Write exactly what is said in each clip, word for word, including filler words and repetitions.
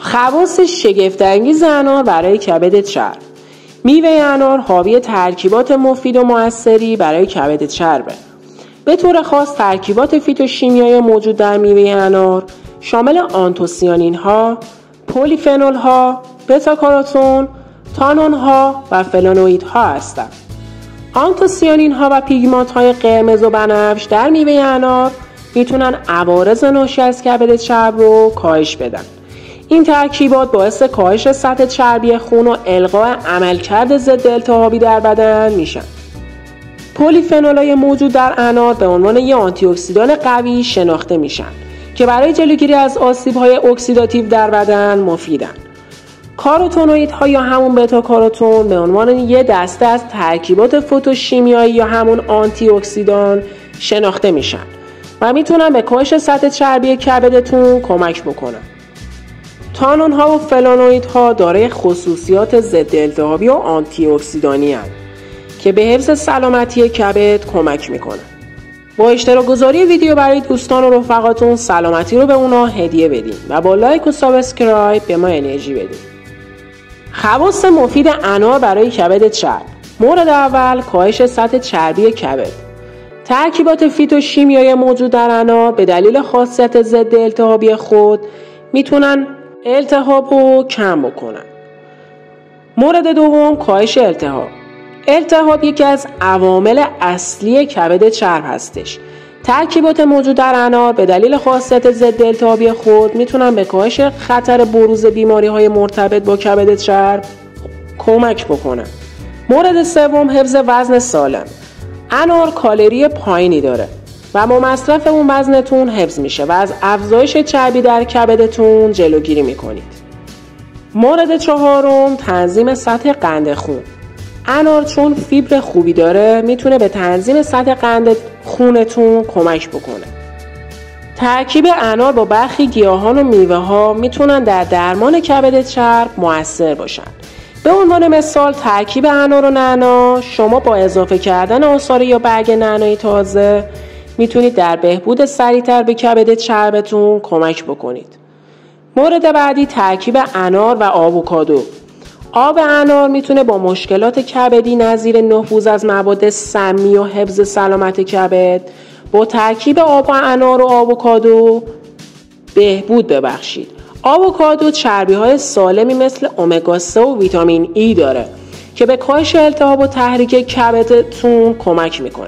خواص شگفت‌انگیز انار برای کبد چرب. میوه انار حاوی ترکیبات مفید و مؤثری برای کبد چربه. به طور خاص ترکیبات فیتوشیمیایی موجود در میوه انار شامل آنتوسیانین ها، پلیفنول ها، بتا کاروتن، تانون ها و فلانوئید ها هستند. آنتوسیانین ها و پیگمانت های قرمز و بنفش در میوه انار میتونن عوارض ناشی از کبد چرب رو کاهش بدن. این ترکیبات باعث کاهش سطح چربی خون و الغاء عملکرد ضد التهابی در بدن میشن. پلیفنول‌های موجود در انار به عنوان یک آنتی اکسیدان قوی شناخته میشن که برای جلوگیری از آسیب‌های اکسیداتیو در بدن مفیدن. کاروتنوئیدها یا همون بتا کاروتن به عنوان یک دسته از ترکیبات فوتوشیمیایی یا همون آنتی اکسیدان شناخته میشن و میتونن به کاهش سطح چربی کبدتون کمک بکنن. تانون ها و فلانوئید ها دارای خصوصیات ضد التهابی و آنتی اکسیدانی هستند که به حفظ سلامتی کبد کمک میکنن. با اشتراک گذاری ویدیو برای دوستان و رفقاتون سلامتی رو به اونا هدیه بدین و با لایک و سابسکرایب به ما انرژی بدین. خواص مفید انار برای کبد چرب. مورد اول، کاهش سطح چربی کبد. ترکیبات فیتوشیمیایی موجود در انار به دلیل خاصیت ضد التهابی خود میتونن التهاب رو کم بکنن. مورد دوم، کاهش التهاب. التهاب یکی از عوامل اصلی کبد چرب هستش. ترکیبات موجود در انار به دلیل خاصیت ضد التهابی خود میتونن به کاهش خطر بروز بیماری های مرتبط با کبد چرب کمک بکنن. مورد سوم، حفظ وزن سالم. انار کالری پایینی داره و با مصرف اون وزنتون حفظ میشه و از افزایش چربی در کبدتون جلوگیری میکنید. مورد چهارم، تنظیم سطح قند خون. انار چون فیبر خوبی داره میتونه به تنظیم سطح قند خونتون کمک بکنه. ترکیب انار با برخی گیاهان و میوه ها میتونن در درمان کبد چرب مؤثر باشن. به عنوان مثال ترکیب انار و نعنا، شما با اضافه کردن عصاره یا برگ نعنایی تازه میتونید در بهبود سریعتر به کبد چربتون کمک بکنید. مورد بعدی، ترکیب انار و آووکادو. آب انار میتونه با مشکلات کبدی نظیر نفوذ از مواد سمی و حفظ سلامت کبد با ترکیب آب انار و آووکادو بهبود ببخشید. آووکادو چربی‌های سالمی مثل امگا سه و ویتامین ای داره که به کاهش التهاب و تحریک کبدتون کمک میکنه.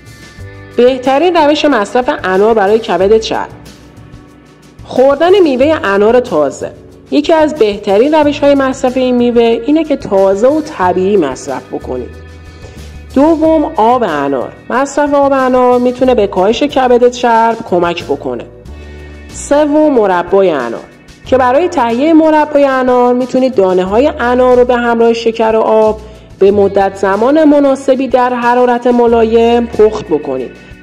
بهترین روش مصرف انار برای کبد چرب. خوردن میوه انار تازه. یکی از بهترین روش‌های مصرف این میوه اینه که تازه و طبیعی مصرف بکنید. دوم، آب انار. مصرف آب انار میتونه به کاهش کبد چرب کمک بکنه. سوم، مربای انار که برای تهیه مربای انار میتونید دانه‌های انار رو به همراه شکر و آب به مدت زمان مناسبی در حرارت ملایم پخت بکنید